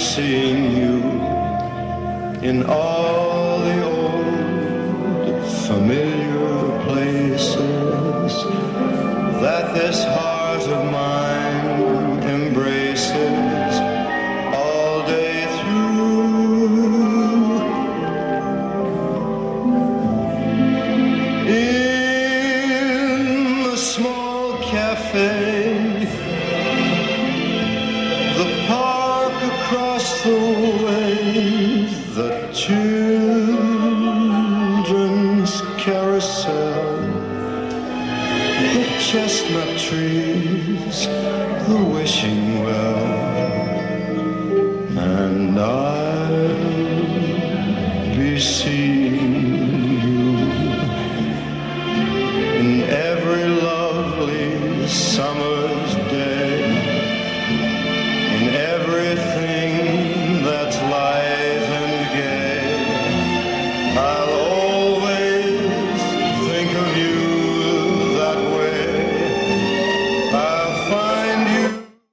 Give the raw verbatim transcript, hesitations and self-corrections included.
seeing you in all the old familiar places that this heart of mine embraces all day through. In the small cafe, the park across the way, the children's carousel, the chestnut trees, the wishing well, and I